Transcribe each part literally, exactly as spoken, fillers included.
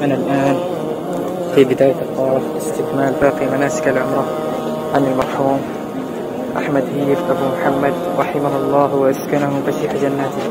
أنا الآن في بداية الطواف استكمال باقي مناسك العمرة عن المرحوم أحمد هيف أبو محمد رحمه الله وأسكنه فسيح جناته.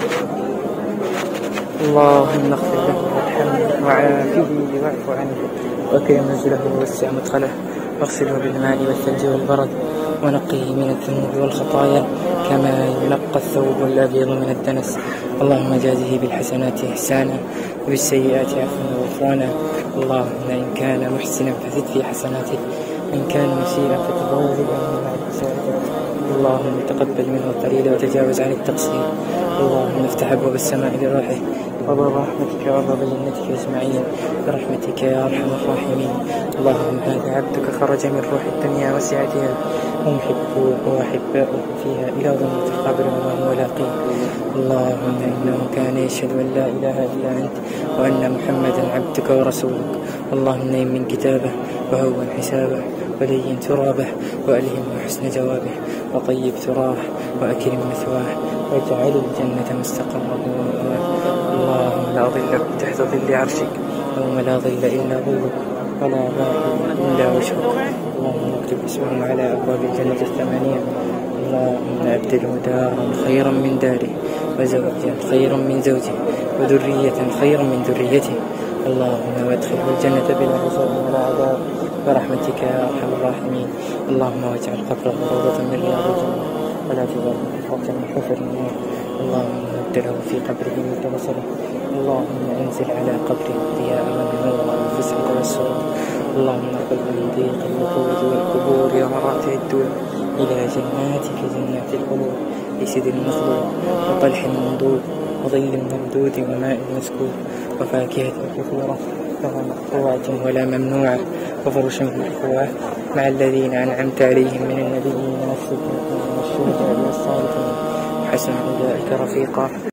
اللهم اغفر له وارحمه وعافه واعف عنه وأكرم نزله ووسع مدخله واغسله بالماء والثلج والبرد ونقيه من الذنوب والخطايا كما ينقى الثوب الأبيض من الدنس. اللهم جازه بالحسنات إحسانا وبالسيئات عفوا وغفرانا. اللهم إن كان محسنا فزد في حسناته وإن كان مسيئا فتجاوز عنه مع سيئاته. اللهم تقبل منه القليل وتجاوز عن التقصير. اللهم افتح أبواب السماء لروحه وباب رحمتك وباب جنتك أجمعين برحمتك يا أرحم الراحمين. اللهم هذا عبدك خرج من روح الدنيا وسعتها ومحبوه وأحباؤه فيها إلى ظلمة القبر وما هو لاقيه. اللهم إنه كان يشهد أن لا إله إلا أنت وأن محمدا عبدك ورسولك. اللهم نيم من كتابه وهون حسابه ولين ترابه وألهمه حسن جوابه وطيب تراه وأكرم مثواه واجعل الجنة مستقره ومأواه. اللهم لا ظل تحت ظل عرشك يوم لا ظل إلا ظلك ولا باحث إلا وجهك. اللهم اكتب اسمهم على أبواب الجنة الثمانية. اللهم أبدله دارا خيرا من داره وزوجا خيرا من زوجه وذرية خيرا من ذريته. اللهم وادخله الجنة بلا حساب ولا عذاب برحمتك يا أرحم الراحمين. اللهم واجعل قبره روضة من رياض الجنة ولا تجعله حفرة من حفر النار. اللهم ابدله في قبره مثل بصره. اللهم انزل على قبره ضياء والنور والفسق والسرور. اللهم نقل من ضيق الوقود والقبور ومراتع الدور إلى جناتك جنات الخلود بسدر مخلود وطلح منضود وظل ممدود وماء مسكوب وفاكهة كثيرة لا مقطوعة ولا ممنوعة وفرش مرفوعة مع الذين أنعمت عليهم من النبيين والصديقين والشهداء والصالحين وحسن أولئك رفيقا.